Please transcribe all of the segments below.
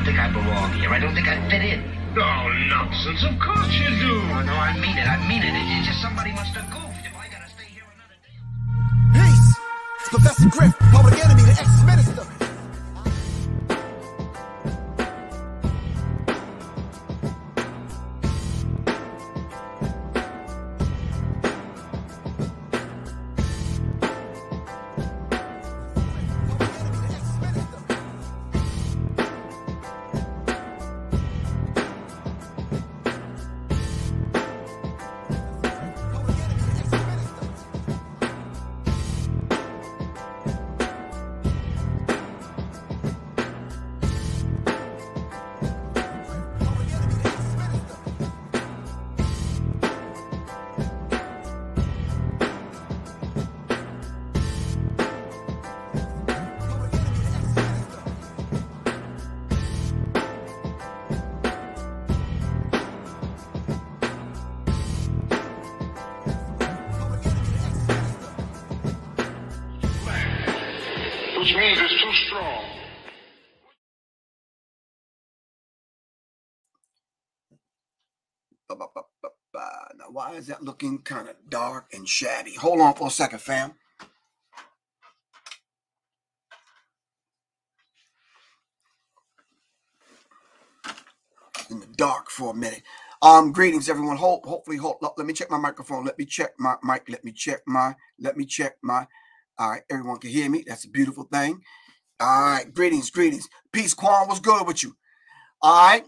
don't think I belong here. I don't think I fit in. Oh, nonsense. Of course you do. Oh, no, I mean it. I mean it. It's just somebody must have goofed if I gotta stay here another day. Peace. It's Professor Griff, public enemy, the ex-minister. Which means it's too strong. Now, why is that looking kind of dark and shabby? Hold on for a second, fam. In the dark for a minute. Greetings, everyone. Hopefully, let me check my microphone. Let me check my mic. Let me check my. All right, everyone can hear me. That's a beautiful thing. All right, greetings. Peace, Quan. What's good with you? All right.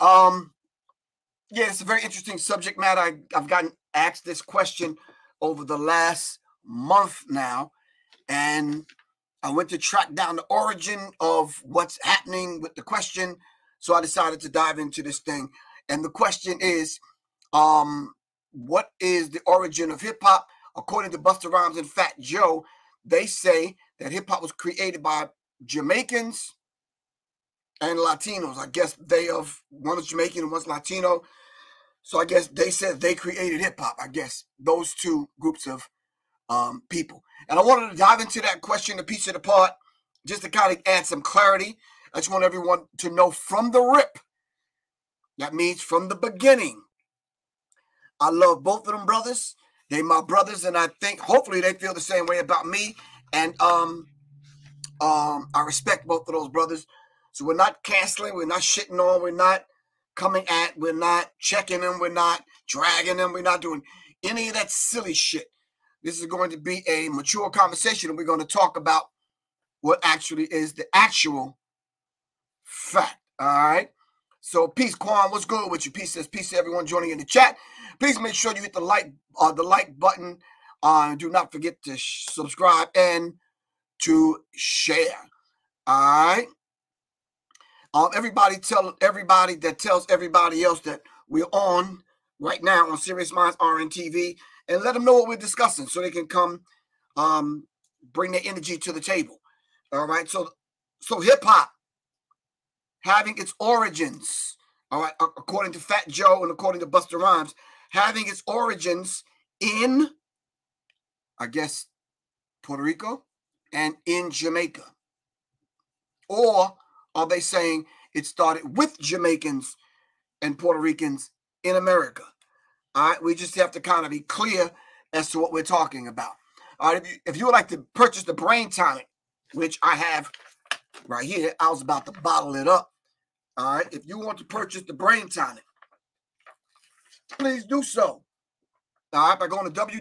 Yeah, it's a very interesting subject matter. I've gotten asked this question over the last month now, and I went to track down the origin of what's happening with the question. So I decided to dive into this thing. And the question is, what is the origin of hip hop? According to Busta Rhymes and Fat Joe, they say that hip hop was created by Jamaicans and Latinos. I guess one is Jamaican and one's Latino. So I guess they said they created hip hop. I guess those two groups of people. And I wanted to dive into that question, a piece of the part, just to kind of add some clarity. I just want everyone to know from the rip. That means from the beginning. I love both of them brothers. They my brothers, and I think hopefully they feel the same way about me. And I respect both of those brothers. So we're not canceling, we're not shitting on, we're not we're not checking them, we're not dragging them, we're not doing any of that silly shit. This is going to be a mature conversation, and we're going to talk about what actually is the actual fact. All right. So peace, Quan. What's good with you? Peace says peace to everyone joining in the chat. Please make sure you hit the like button. Do not forget to subscribe and to share. All right. Everybody tell everybody that tells everybody else that we're on right now on Serious Minds RNTV, and let them know what we're discussing so they can come bring their energy to the table. All right. So hip hop having its origins, all right, according to Fat Joe and according to Busta Rhymes, having its origins in, I guess, Puerto Rico and in Jamaica. Or are they saying it started with Jamaicans and Puerto Ricans in America? All right, we just have to kind of be clear as to what we're talking about. All right, if you would like to purchase the brain tonic, which I have right here, I was about to bottle it up. All right, if you want to purchase the brain tonic, please do so. All right, by going to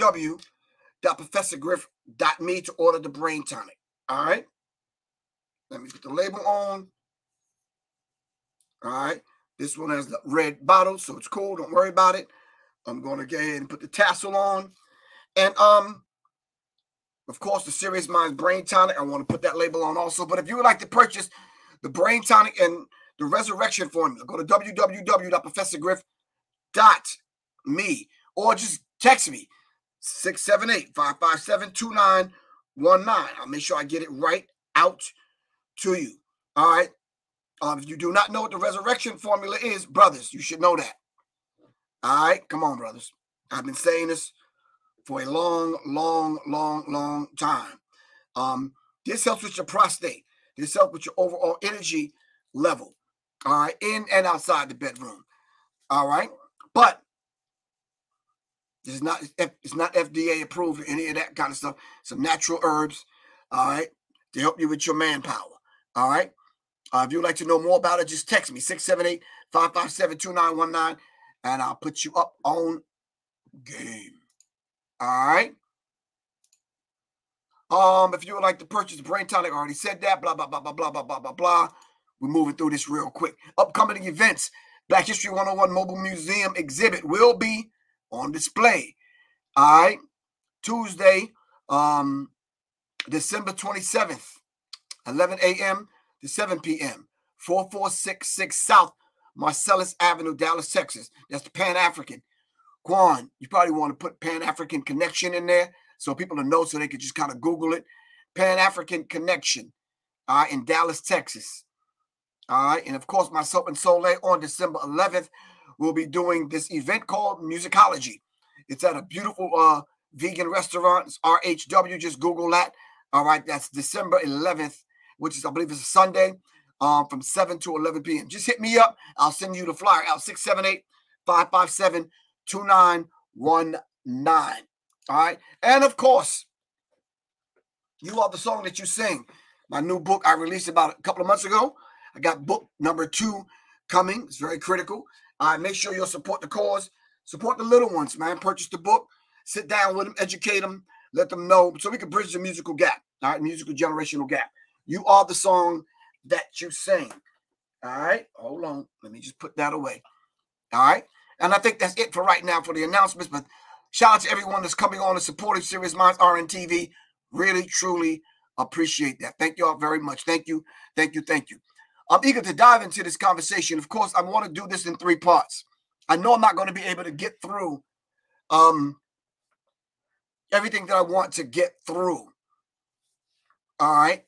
www.professorgriff.me to order the brain tonic. All right, let me put the label on. All right, this one has the red bottle, so it's cool. Don't worry about it. I'm going to go ahead and put the tassel on. And of course, the Serious Minds brain tonic, I want to put that label on also. But if you would like to purchase the brain tonic and the resurrection formula, go to www.professorgriff.me or just text me 678-557-2919. I'll make sure I get it right out to you. All right. If you do not know what the resurrection formula is, brothers, you should know that. All right. Come on, brothers. I've been saying this for a long time. This helps with your prostate. This helps with your overall energy level. All right, in and outside the bedroom. All right, but it's not FDA approved or any of that kind of stuff. Some natural herbs, all right, to help you with your manpower. All right. If you'd like to know more about it, just text me 678-557-2919, and I'll put you up on game. All right. If you would like to purchase Brain Tonic, I already said that. Blah blah blah blah blah blah blah blah blah. We're moving through this real quick. Upcoming events: Black History 101 Mobile Museum exhibit will be on display. All right, Tuesday, December 27th, 11 a.m. to 7 p.m. 4466 South Marcellus Avenue, Dallas, Texas. That's the Pan-African. Quan, you probably want to put Pan-African Connection in there so people will know, so they could just kind of Google it. Pan-African Connection in Dallas, Texas. All right. And, of course, myself and Soleil on December 11th, we'll be doing this event called Musicology. It's at a beautiful vegan restaurant. It's RHW. Just Google that. All right. That's December 11th, which is, I believe, is a Sunday, from 7 to 11 p.m. Just hit me up. I'll send you the flyer out, 678-557-2919. All right. And, of course, You Are the Song That You Sing. My new book I released about a couple of months ago. I got book number 2 coming. It's very critical. Make sure you'll support the cause. Support the little ones, man. Purchase the book. Sit down with them. Educate them. Let them know so we can bridge the musical gap. All right. Musical generational gap. You are the song that you sing. All right. Hold on. Let me just put that away. All right. And I think that's it for right now for the announcements. But shout out to everyone that's coming on and supporting Serious Minds RNTV. Really, truly appreciate that. Thank you all very much. Thank you. Thank you. Thank you. I'm eager to dive into this conversation. Of course, I want to do this in 3 parts. I know I'm not going to be able to get through everything that I want to get through. All right.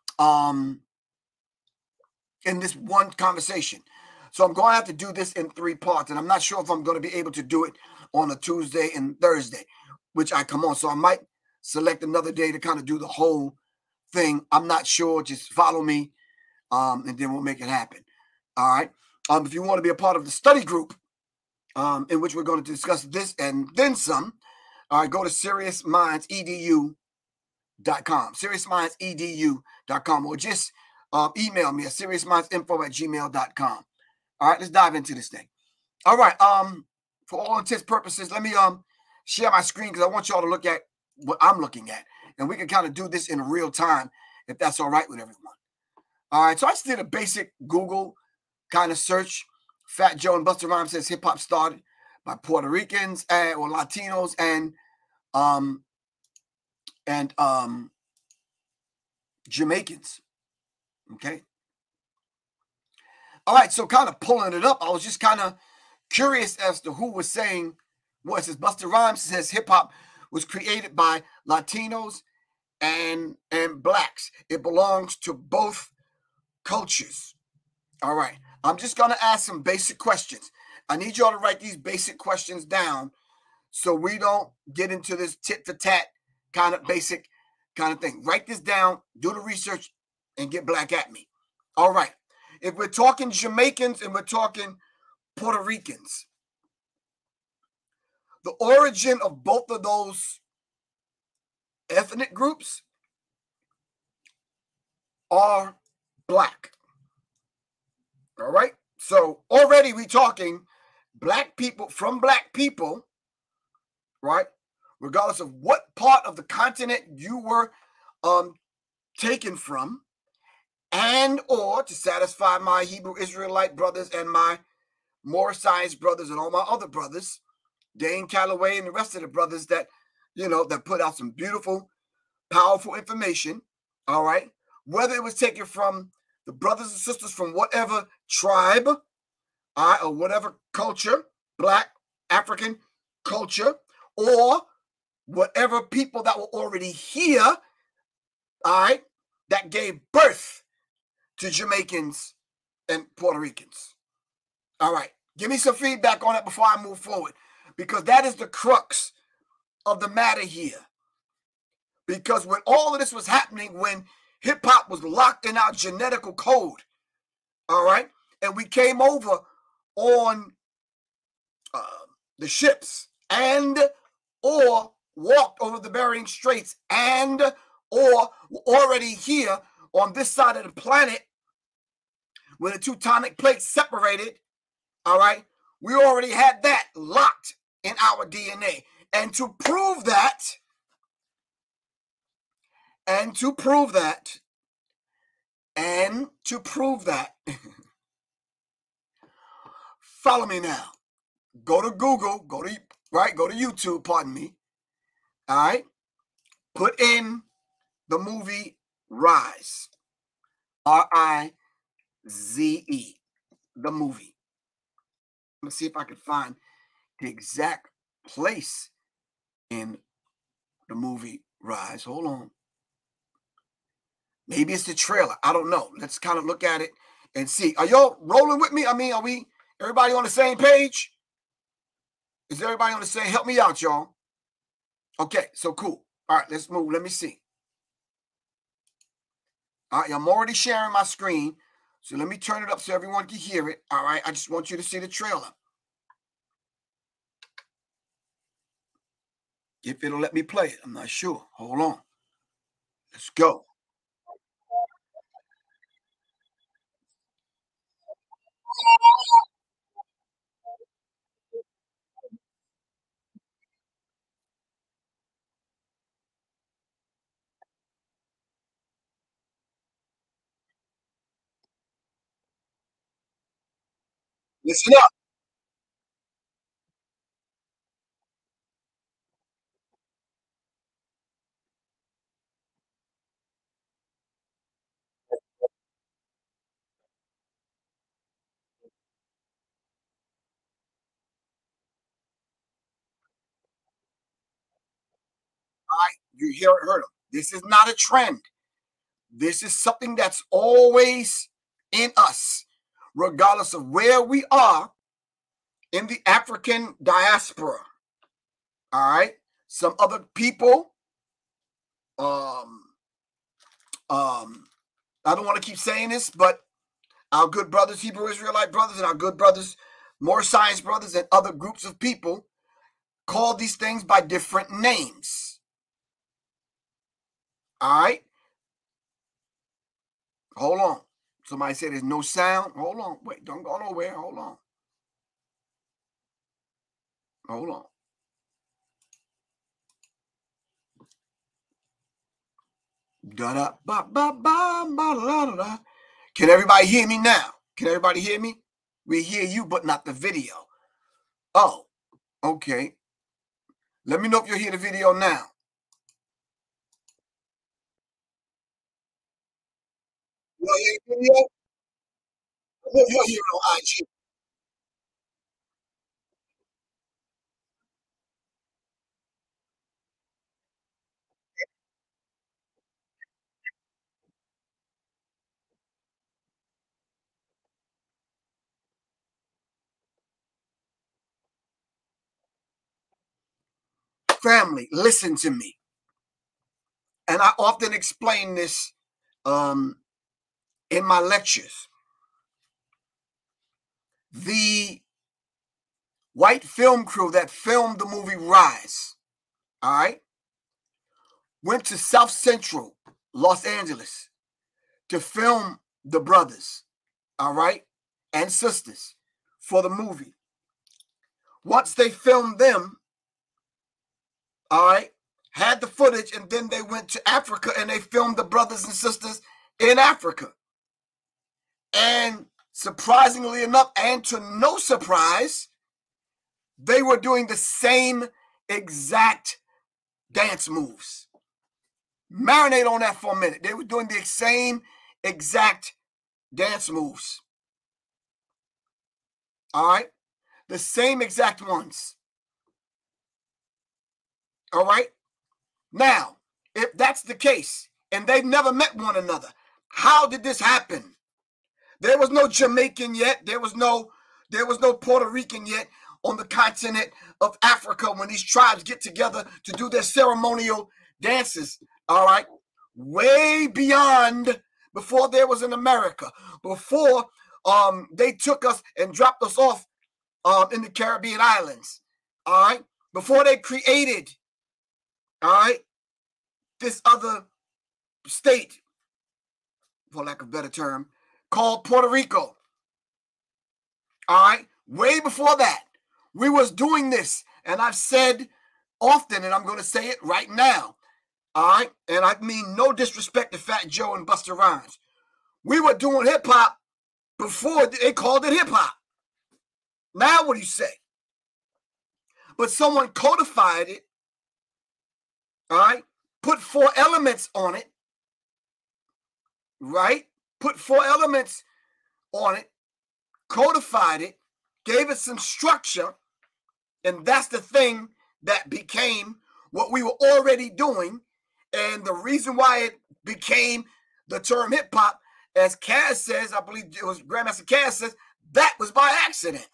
In this one conversation. So I'm going to have to do this in 3 parts. And I'm not sure if I'm going to be able to do it on a Tuesday and Thursday, which I come on. So I might select another day to kind of do the whole thing. I'm not sure. Just follow me. And then we'll make it happen. All right. If you want to be a part of the study group, in which we're going to discuss this and then some, all right, go to seriousmindsedu.com, seriousmindsedu.com, or just email me at seriousmindsinfo@gmail.com. All right, let's dive into this thing. All right. For all intents purposes, let me share my screen because I want y'all to look at what I'm looking at, and we can kind of do this in real time if that's all right with everyone. All right, so I just did a basic Google kind of search. Fat Joe and Busta Rhymes says hip hop started by Puerto Ricans or Latinos and Jamaicans. Okay. All right, so kind of pulling it up, I was just kind of curious as to who was saying what. It says Busta Rhymes says hip hop was created by Latinos and blacks. It belongs to both cultures. All right. I'm just going to ask some basic questions. I need y'all to write these basic questions down so we don't get into this tit for tat kind of basic kind of thing. Write this down, do the research, and get black at me. All right. If we're talking Jamaicans and we're talking Puerto Ricans, the origin of both of those ethnic groups are black. All right. So already we're talking black people from black people, right? Regardless of what part of the continent you were taken from, and or to satisfy my Hebrew Israelite brothers and my Morris Science brothers and all my other brothers, Dane Calloway and the rest of the brothers that, that put out some beautiful, powerful information. All right. Whether it was taken from the brothers and sisters from whatever tribe, or whatever culture, black, African culture, or whatever people that were already here, all right, that gave birth to Jamaicans and Puerto Ricans. All right. Give me some feedback on that before I move forward, because that is the crux of the matter here. Because when all of this was happening, when hip-hop was locked in our genetical code, all right, and we came over on the ships and or walked over the Bering Straits and or already here on this side of the planet when the tectonic plates separated, all right, we already had that locked in our DNA. And to prove that, follow me now. Go to Google, go to YouTube, pardon me. All right. Put in the movie Rise. Rize. The movie. Let's see if I can find the exact place in the movie Rise. Hold on. Maybe it's the trailer. I don't know. Let's kind of look at it and see. Are y'all rolling with me? I mean, are we everybody on the same page? Is everybody on the same? Help me out, y'all. Okay, so cool. All right, let's move. Let me see. All right, I'm already sharing my screen. So let me turn it up so everyone can hear it. All right, I just want you to see the trailer. If it'll let me play it, I'm not sure. Hold on. Let's go. Listen up. All right, you heard them. This is not a trend. This is something that's always in us, regardless of where we are in the African diaspora. All right. Some other people, I don't want to keep saying this, but our good brothers, Hebrew Israelite brothers, and our good brothers, more science brothers, and other groups of people call these things by different names. All right. Hold on. Somebody said there's no sound. Hold on. Wait, don't go nowhere. Hold on. Hold on. Da-da-ba-ba-ba-ba-da-da-da. Can everybody hear me now? Can everybody hear me? We hear you, but not the video. Oh, okay. Let me know if you hear the video now. You hear the video? You'll hear it on IG. Family, listen to me. And I often explain this in my lectures. The white film crew that filmed the movie Rise, all right, went to South Central Los Angeles to film the brothers, all right, and sisters for the movie. Once they filmed them, all right, had the footage, and then they went to Africa and they filmed the brothers and sisters in Africa. And surprisingly enough, and to no surprise, they were doing the same exact dance moves. Marinate on that for a minute. They were doing the same exact dance moves. All right? The same exact ones. All right? Now, if that's the case, and they've never met one another, how did this happen? There was no Jamaican yet. There was no Puerto Rican yet on the continent of Africa when these tribes get together to do their ceremonial dances. All right? Way beyond before there was an America, before they took us and dropped us off in the Caribbean islands. All right, before they created, all right, this other state, for lack of a better term, called Puerto Rico. All right, way before that, we was doing this, and I've said often, and I'm going to say it right now. All right, and I mean no disrespect to Fat Joe and Busta Rhymes. We were doing hip hop before they called it hip hop. Now, what do you say? But someone codified it, all right, put 4 elements on it, right? Put 4 elements on it, codified it, gave it some structure, and that's the thing that became what we were already doing. And the reason why it became the term hip hop, as Kaz says, I believe it was Grandmaster Kaz says, that was by accident.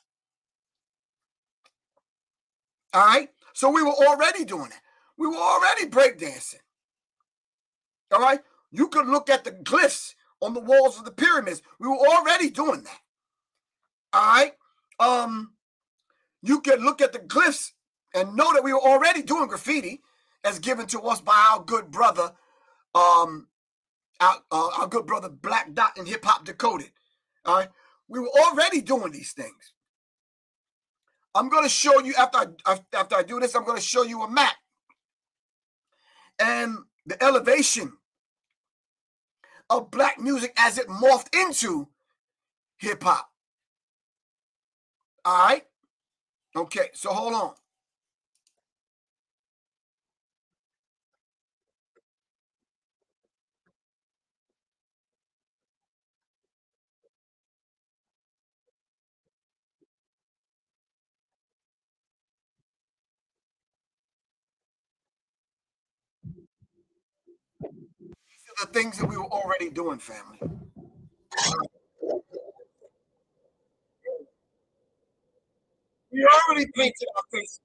All right? So we were already doing it. We were already breakdancing. All right? You could look at the glyphs on the walls of the pyramids. We were already doing that. All right? You could look at the glyphs and know that we were already doing graffiti as given to us by our good brother, our good brother Black Dot in Hip Hop Decoded. All right? We were already doing these things. I'm going to show you, after I do this, I'm going to show you a map and the elevation of black music as it morphed into hip hop. All right? Okay, so hold on. These are the things that we were already doing, family. We already painted our faces.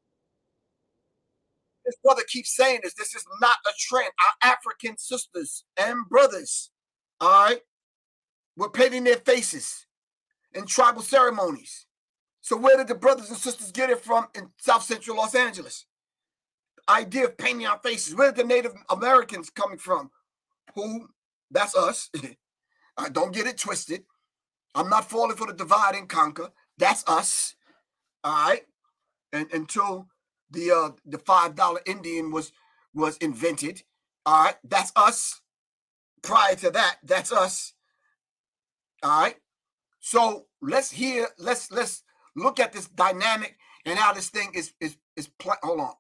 This brother keeps saying this. This is not a trend. Our African sisters and brothers, all right, were painting their faces in tribal ceremonies. So where did the brothers and sisters get it from in South Central Los Angeles? The idea of painting our faces. Where did the Native Americans coming from? Who? That's us. Don't get it twisted. I'm not falling for the divide and conquer. That's us. All right. And until the $5 Indian was invented. All right. That's us. Prior to that, that's us. All right. So let's look at this dynamic and how this thing is hold on.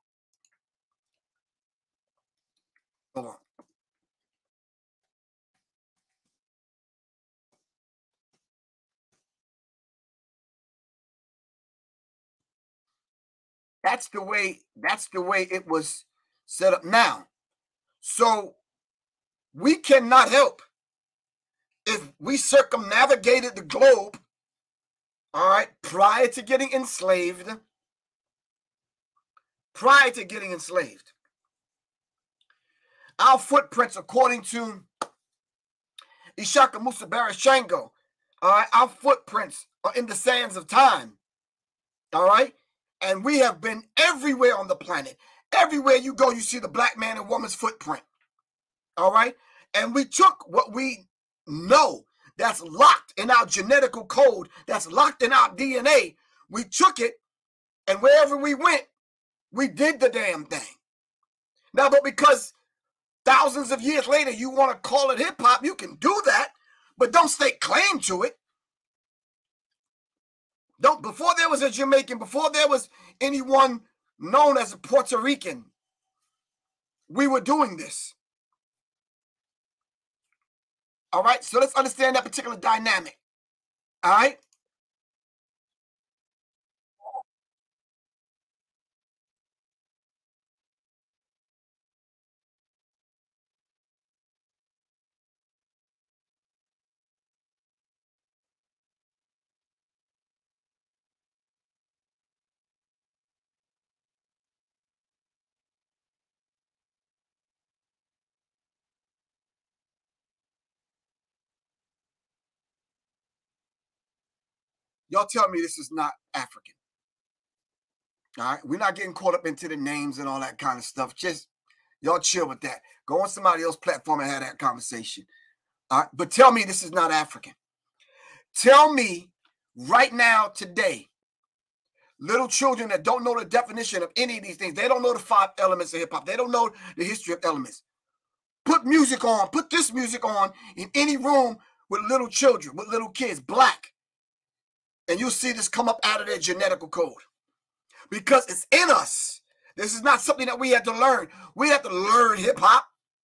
Hold on. That's the way it was set up now. So we cannot help if we circumnavigated the globe, all right, prior to getting enslaved. Our footprints, according to Ishaka Musa Barashango, all right, our footprints are in the sands of time. All right. And we have been everywhere on the planet. Everywhere you go, you see the black man and woman's footprint. All right. And we took what we know that's locked in our genetical code, that's locked in our DNA. We took it, and wherever we went, we did the damn thing. Now, but because thousands of years later, you want to call it hip hop, you can do that, but don't stake claim to it. Don't. Before there was a Jamaican, before there was anyone known as a Puerto Rican, we were doing this. All right, so let's understand that particular dynamic. All right. Y'all tell me this is not African. All right. We're not getting caught up into the names and all that kind of stuff. Just y'all chill with that. Go on somebody else's platform and have that conversation. All right. But tell me this is not African. Tell me right now, today, little children that don't know the definition of any of these things, they don't know the 5 elements of hip hop. They don't know the history of elements. Put music on, put this music on in any room with little children, with little kids, black, and you'll see this come up out of their genetical code because it's in us. This is not something that we had to learn. We have to learn hip hop.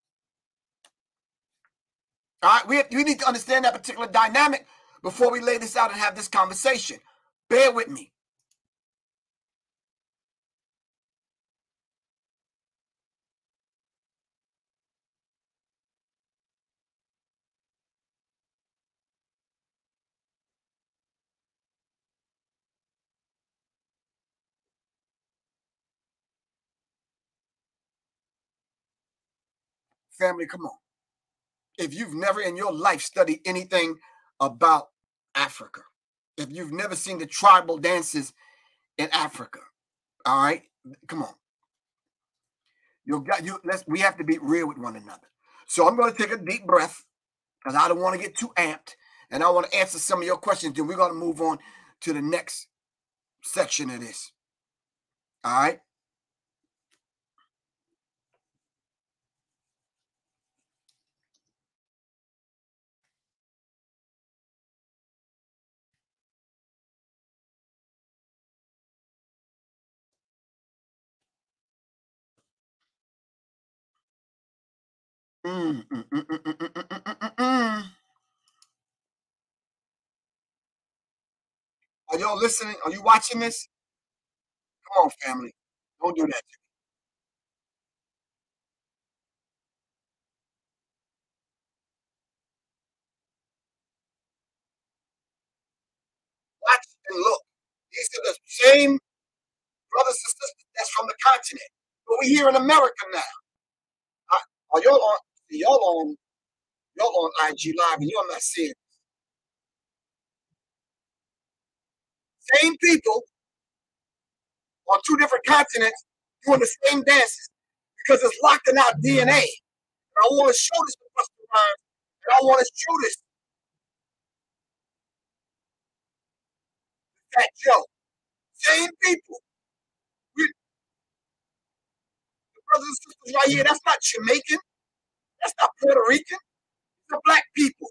All right, we need to understand that particular dynamic before we lay this out and have this conversation. Bear with me. Family, come on. If you've never in your life studied anything about Africa, if you've never seen the tribal dances in Africa, all right, come on. We have to be real with one another. So I'm going to take a deep breath because I don't want to get too amped, and I want to answer some of your questions. Then we're going to move on to the next section of this. All right. Mm, mm, mm, mm, mm, mm, mm, mm, mm, mm. Are y'all listening? Are you watching this? Come on, family. Don't do that. Watch and look. These are the same brothers and sisters that's from the continent. But we here in America now. Are y'all on? Y'all on IG Live and you're not seeing same people on 2 different continents doing the same dances because it's locked in our DNA. And I want to show this to Busta Rhymes, and I want to show this to Fat Joe. Same people. We, the brothers and sisters right here, that's not Jamaican. That's not Puerto Rican. These are black people.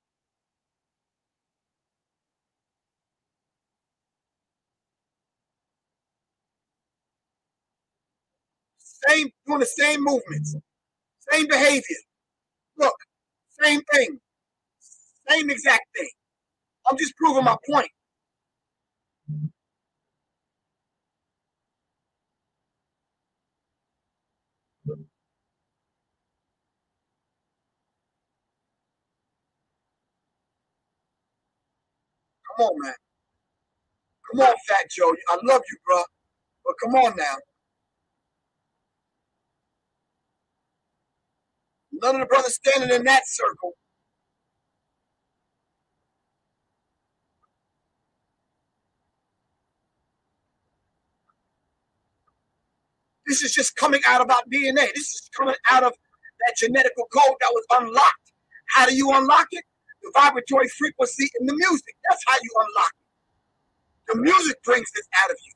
Doing the same movements, same behavior. Look, same thing, same exact thing. I'm just proving my point. Come on, man. Come on, Fat Joe. I love you, bro. But come on now. None of the brothers standing in that circle. This is just coming out of our DNA. This is coming out of that genetical code that was unlocked. How do you unlock it? The vibratory frequency in the music. That's how you unlock it. The music brings this out of you.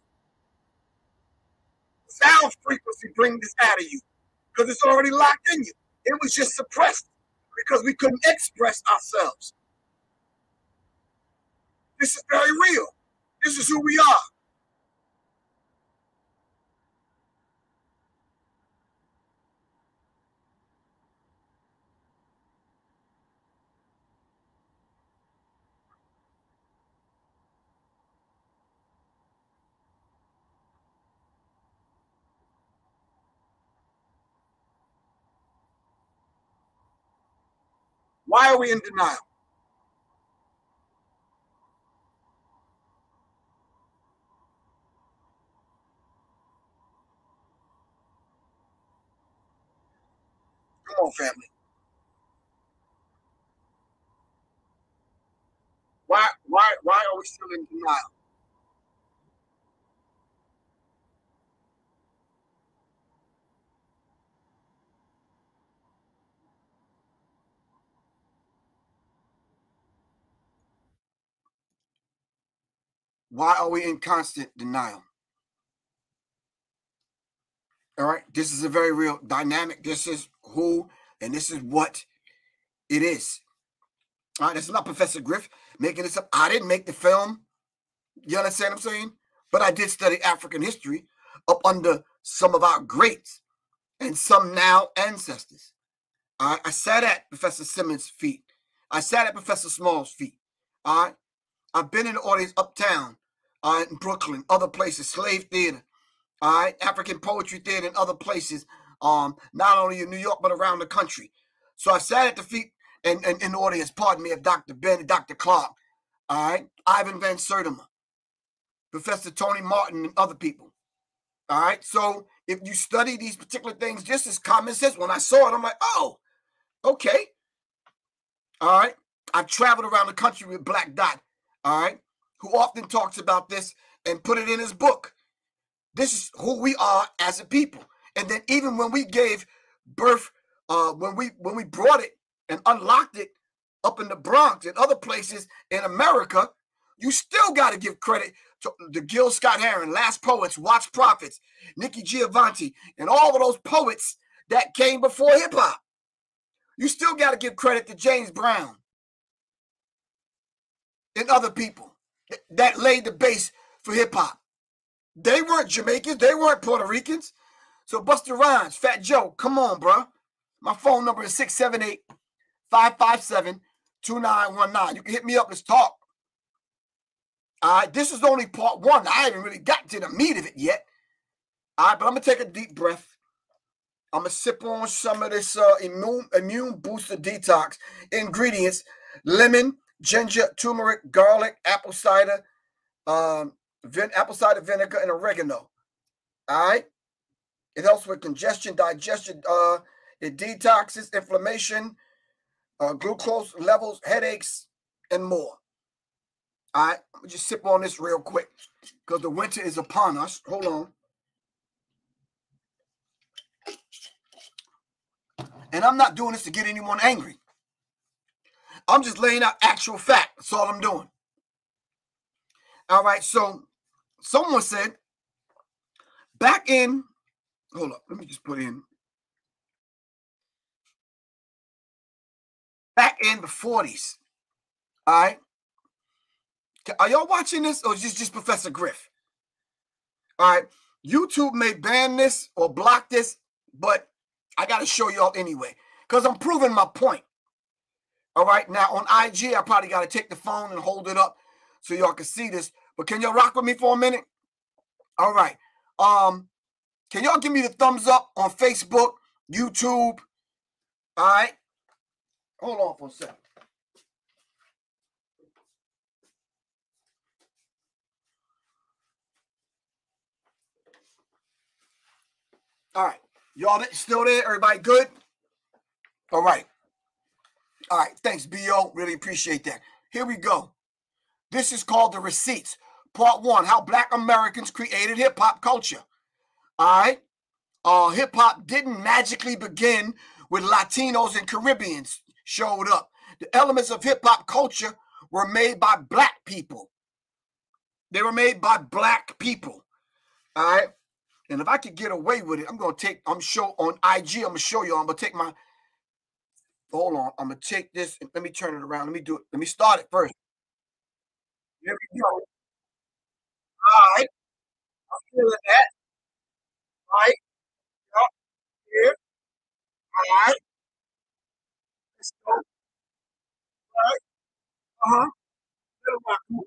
The sound frequency brings this out of you because it's already locked in you. It was just suppressed because we couldn't express ourselves. This is very real. This is who we are. Why are we in denial? Come on, family. Why are we still in denial? Why are we in constant denial? All right. This is a very real dynamic. This is who and this is what it is. All right. This is not Professor Griff making this up. I didn't make the film. You understand what I'm saying? But I did study African history up under some of our greats and some now ancestors. All right. I sat at Professor Simmons' feet. I sat at Professor Small's feet. All right. I've been in the audience uptown, in Brooklyn, other places, Slave Theater, all right, African Poetry Theater, and other places, not only in New York but around the country. So I sat at the feet and in the audience, pardon me, of Dr. Ben and Dr. Clark, all right, Ivan Van Sertima, Professor Tony Martin, and other people. All right. So if you study these particular things, just as common sense, when I saw it, I'm like, oh, okay. All right. I've traveled around the country with Black Dot, all right, who often talks about this and put it in his book. This is who we are as a people. And then even when we gave birth, when we brought it and unlocked it up in the Bronx and other places in America, you still got to give credit to the Gil Scott Heron, Last Poets, Watch Prophets, Nikki Giovanni, and all of those poets that came before hip hop. You still got to give credit to James Brown and other people that laid the base for hip hop. They weren't Jamaicans. They weren't Puerto Ricans. So Busta Rhymes, Fat Joe, come on, bro. My phone number is 678-557-2919. You can hit me up. Let's talk. All right, this is only part one. I haven't really gotten to the meat of it yet. All right, but I'm going to take a deep breath. I'm going to sip on some of this immune booster detox ingredients: lemon, ginger, turmeric, garlic, apple cider vinegar, and oregano. All right. It helps with congestion, digestion. It detoxes inflammation, glucose levels, headaches, and more. All right. Let me just sip on this real quick because the winter is upon us. Hold on. And I'm not doing this to get anyone angry. I'm just laying out actual fact. That's all I'm doing. All right. So someone said back in, hold up. Let me just put in. Back in the 40s. All right. Are y'all watching this or is this just Professor Griff? All right. YouTube may ban this or block this, but I got to show y'all anyway because I'm proving my point. All right. Now on IG, I probably got to take the phone and hold it up so y'all can see this. But can y'all rock with me for a minute? All right. Can y'all give me the thumbs up on Facebook, YouTube? All right. Hold on for a second. All right. Y'all still there? Everybody good? All right. All right. Thanks, B.O. Really appreciate that. Here we go. This is called The Receipts. Part one, how Black Americans created hip-hop culture. All right. Hip-hop didn't magically begin with Latinos and Caribbeans showed up. The elements of hip-hop culture were made by Black people. They were made by Black people. All right. And if I could get away with it, I'm going to take, I'm show on IG, I'm going to show you, I'm going to take my, hold on, I'm going to take this, and let me turn it around. Let me do it. Let me start it first. Here we go. All right. I'm feeling that. All right. Up here. All right. Let's go. All right. Uh-huh. Little rock.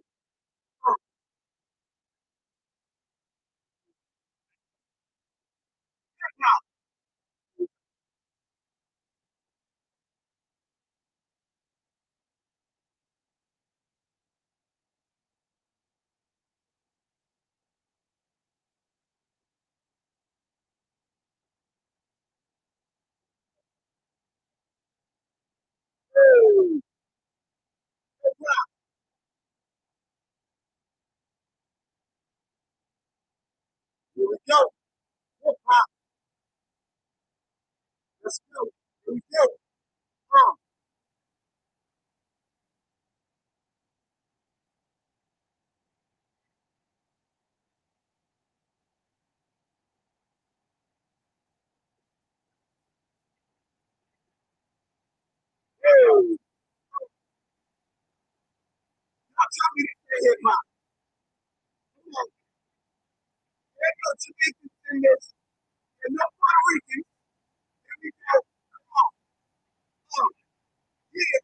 Let's go. Here we go. Woo! Now tell me this ain't hip hop. Come on. There no Jamaicans in this. And no Puerto Ricans. Here we go. Come on. Come on. Yeah.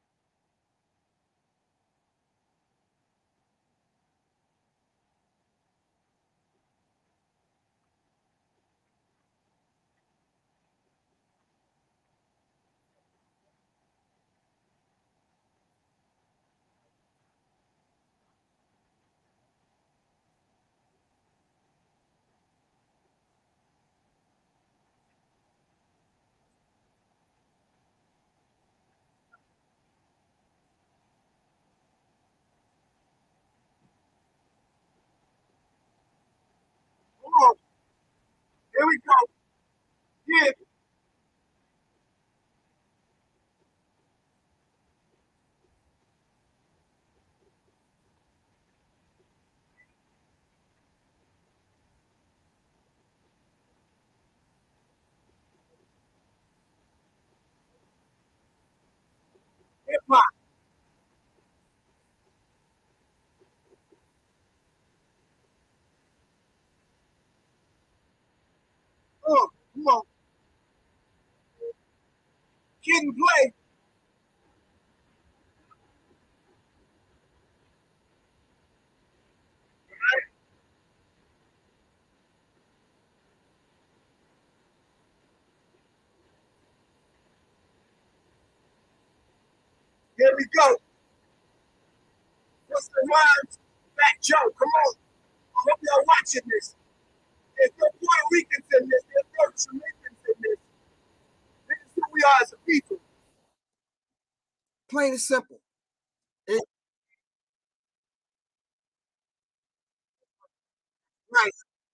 Come on. Here we go. Yeah. Hip hop. Come on. Kid and play. Here we go. What's the rhymes? Fat Joe. Come on. I hope y'all watching this. There's no Puerto Ricans in this. There's no Jamaicans in this. This is who we are as a people. Plain and simple. It, right.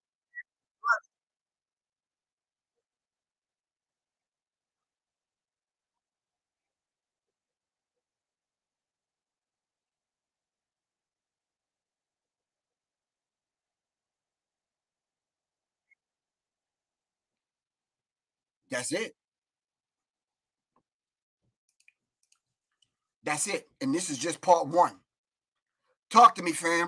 That's it. That's it. And this is just part one. Talk to me, fam.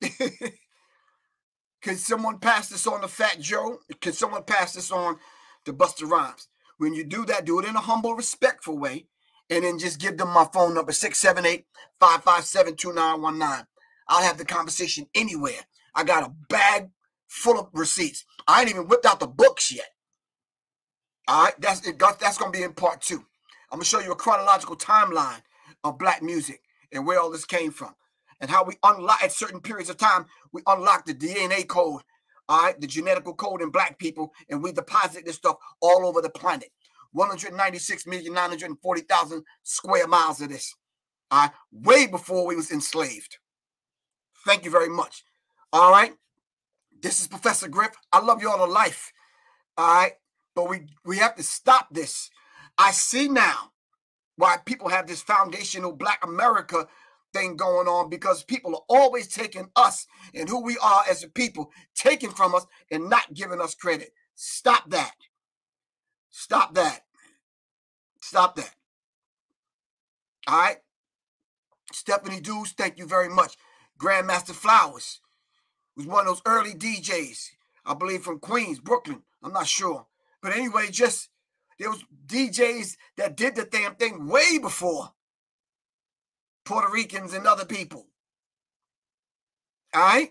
Can someone pass this on to Fat Joe? Can someone pass this on to Busta Rhymes? When you do that, do it in a humble, respectful way. And then just give them my phone number, 678-557-2919. I'll have the conversation anywhere. I got a bag full of receipts. I ain't even whipped out the books yet. All right, that's going to be in part two. I'm going to show you a chronological timeline of black music and where all this came from and how we unlock at certain periods of time, we unlock the DNA code, all right, the genetical code in black people, and we deposit this stuff all over the planet. 196,940,000 square miles of this, all right, way before we was enslaved. Thank you very much. All right, this is Professor Griff. I love you all to life. All right, but we have to stop this. I see now why people have this foundational Black America thing going on, because people are always taking us and who we are as a people, taking from us and not giving us credit. Stop that. Stop that. Stop that. All right. Stephanie Dews, thank you very much. Grandmaster Flowers was one of those early DJs, I believe from Queens, Brooklyn. I'm not sure. But anyway, just there was DJs that did the damn thing way before Puerto Ricans and other people. All right?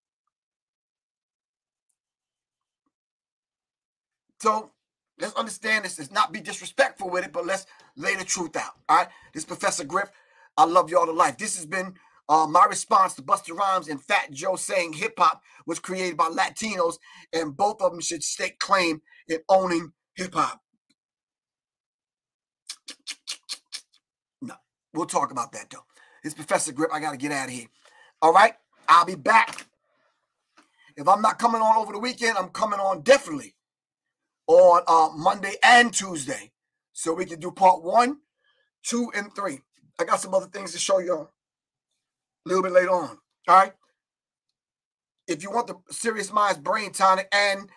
So let's understand this. Let's not be disrespectful with it, but let's lay the truth out. All right? This is Professor Griff. I love y'all to life. This has been my response to Busta Rhymes and Fat Joe saying hip-hop was created by Latinos, and both of them should stake claim in owning hip-hop. No, we'll talk about that, though. It's Professor Grip. I got to get out of here. All right? I'll be back. If I'm not coming on over the weekend, I'm coming on definitely on Monday and Tuesday. So we can do part 1, 2, and 3. I got some other things to show you a little bit later on. All right. If you want the Serious Minds Brain Tonic and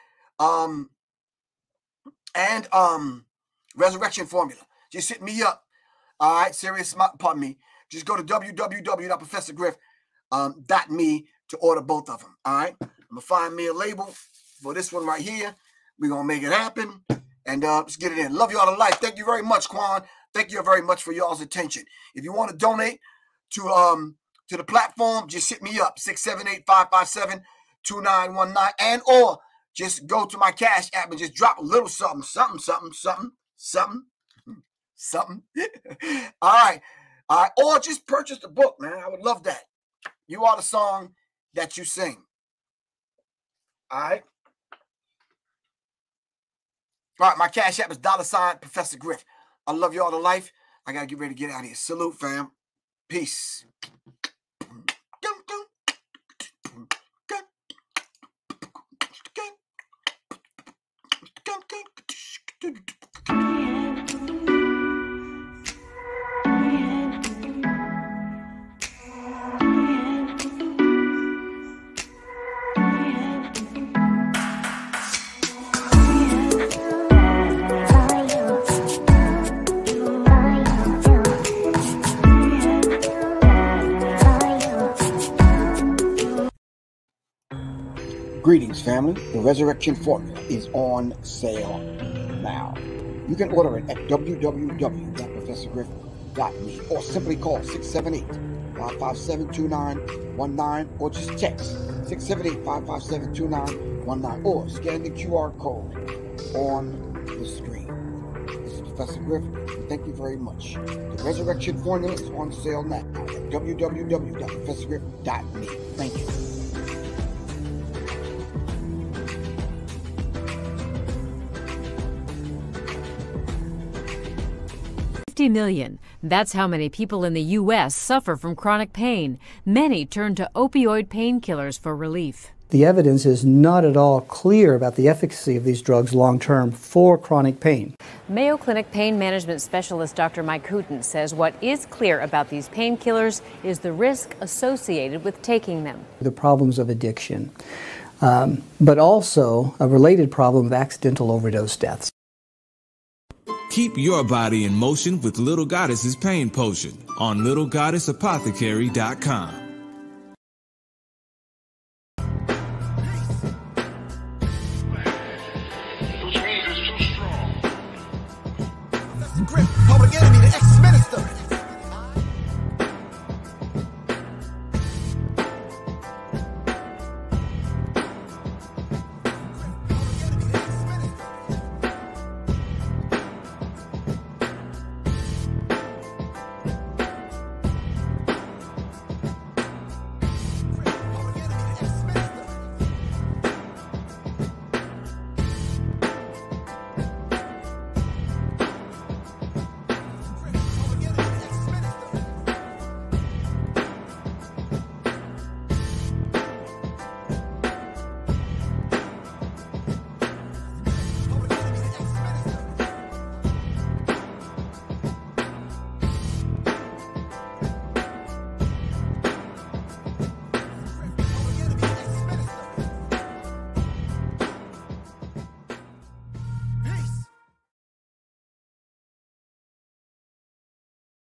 Resurrection Formula, just hit me up. All right, pardon me. Just go to www.professorgriff.me to order both of them. All right, I'm gonna find me a label for this one right here. We're gonna make it happen and let's get it in. Love you all to life. Thank you very much, Quan. Thank you very much for y'all's attention. If you want to donate to the platform, just hit me up 678-557-2919 and or just go to my Cash App and just drop a little something. All right. Or just purchase the book, man. I would love that. You are the song that you sing. All right. All right. My Cash App is $ Professor Griff. I love you all to life. I got to get ready to get out of here. Salute, fam. Peace. Greetings, family. The Resurrection Formula is on sale now. You can order it at www.professorgriff.me or simply call 678-557-2919 or just text 678-557-2919 or scan the QR code on the screen. This is Professor Griff. Thank you very much. The Resurrection Formula is on sale now at www.professorgriff.me. Thank you. 50 million. That's how many people in the U.S. suffer from chronic pain. Many turn to opioid painkillers for relief. The evidence is not at all clear about the efficacy of these drugs long-term for chronic pain. Mayo Clinic pain management specialist Dr. Mike Hooten says what is clear about these painkillers is the risk associated with taking them. The problems of addiction, but also a related problem of accidental overdose deaths. Keep your body in motion with Little Goddess's Pain Potion on littlegoddessapothecary.com.